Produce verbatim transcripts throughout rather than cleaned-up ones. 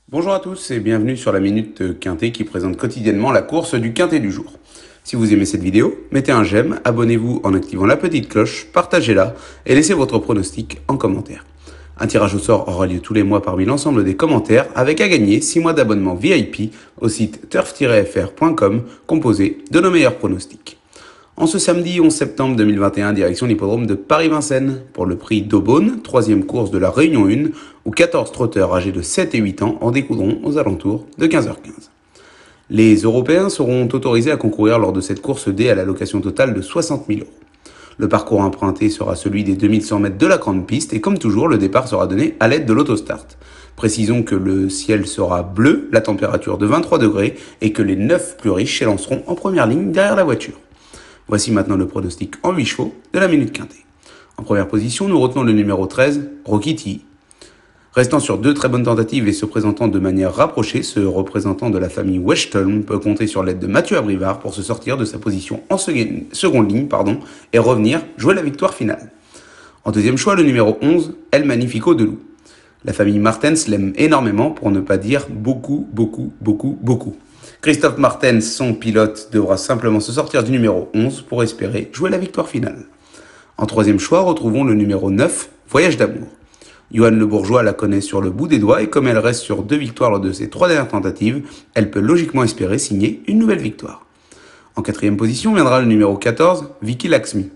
Bonjour à tous et bienvenue sur la Minute Quintet qui présente quotidiennement la course du Quintet du jour. Si vous aimez cette vidéo, mettez un j'aime, abonnez-vous en activant la petite cloche, partagez-la et laissez votre pronostic en commentaire. Un tirage au sort aura lieu tous les mois parmi l'ensemble des commentaires avec à gagner six mois d'abonnement V I P au site turf tiret f r point com composé de nos meilleurs pronostics. En ce samedi onze septembre deux mille vingt et un, direction l'hippodrome de Paris-Vincennes pour le prix d'Aubonne, troisième course de la Réunion un, où quatorze trotteurs âgés de sept et huit ans en découdront aux alentours de quinze heures quinze. Les Européens seront autorisés à concourir lors de cette course D à l'allocation totale de soixante mille euros. Le parcours emprunté sera celui des deux mille cent mètres de la grande piste et comme toujours, le départ sera donné à l'aide de l'autostart. Précisons que le ciel sera bleu, la température de vingt-trois degrés et que les neuf plus riches s'élanceront en première ligne derrière la voiture. Voici maintenant le pronostic en huit chevaux de la Minute Quintet. En première position, nous retenons le numéro treize, Rokiti. Restant sur deux très bonnes tentatives et se présentant de manière rapprochée, ce représentant de la famille Westholm peut compter sur l'aide de Mathieu Abrivard pour se sortir de sa position en seconde ligne pardon, et revenir jouer la victoire finale. En deuxième choix, le numéro onze, El Magnifico de Loup. La famille Martens l'aime énormément, pour ne pas dire beaucoup, beaucoup, beaucoup, beaucoup. Christophe Martens, son pilote, devra simplement se sortir du numéro onze pour espérer jouer la victoire finale. En troisième choix, retrouvons le numéro neuf, Voyage d'amour. Johan Le Bourgeois la connaît sur le bout des doigts et comme elle reste sur deux victoires lors de ses trois dernières tentatives, elle peut logiquement espérer signer une nouvelle victoire. En quatrième position viendra le numéro quatorze, Vicky Laxmi.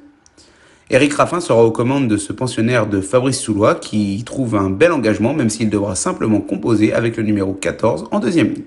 Éric Raffin sera aux commandes de ce pensionnaire de Fabrice Soulois qui y trouve un bel engagement même s'il devra simplement composer avec le numéro quatorze en deuxième ligne.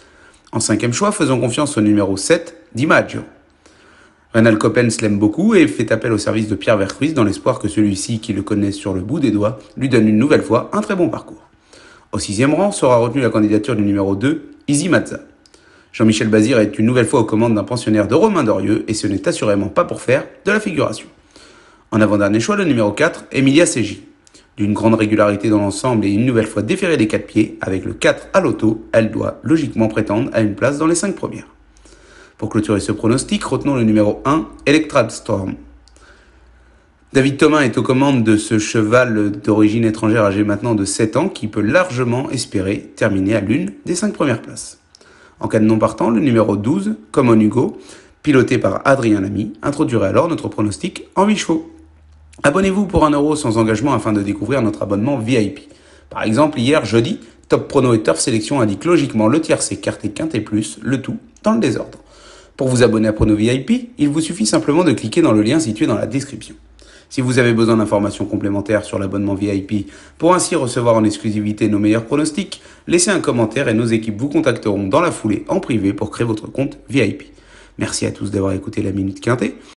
En cinquième choix, faisons confiance au numéro sept, DiMaggio. Reynald Coppens l'aime beaucoup et fait appel au service de Pierre Vercruys dans l'espoir que celui-ci, qui le connaît sur le bout des doigts, lui donne une nouvelle fois un très bon parcours. Au sixième rang sera retenue la candidature du numéro deux, Easy Mazza. Jean-Michel Bazir est une nouvelle fois aux commandes d'un pensionnaire de Romain Dorieux et ce n'est assurément pas pour faire de la figuration. En avant-dernier choix, le numéro quatre, Emilia Seji. D'une grande régularité dans l'ensemble et une nouvelle fois déférée des quatre pieds, avec le quatre à l'auto, elle doit logiquement prétendre à une place dans les cinq premières. Pour clôturer ce pronostic, retenons le numéro un, Electrad Storm. David Thomas est aux commandes de ce cheval d'origine étrangère âgé maintenant de sept ans qui peut largement espérer terminer à l'une des cinq premières places. En cas de non partant, le numéro douze, Common Hugo, piloté par Adrien Lamy, introduirait alors notre pronostic en huit chevaux. Abonnez-vous pour un euro sans engagement afin de découvrir notre abonnement V I P. Par exemple, hier, jeudi, Top Prono et Turf Sélection indiquent logiquement le tiercé Quintet Quintet Plus, le tout dans le désordre. Pour vous abonner à Prono V I P, il vous suffit simplement de cliquer dans le lien situé dans la description. Si vous avez besoin d'informations complémentaires sur l'abonnement V I P pour ainsi recevoir en exclusivité nos meilleurs pronostics, laissez un commentaire et nos équipes vous contacteront dans la foulée en privé pour créer votre compte V I P. Merci à tous d'avoir écouté la Minute Quintet.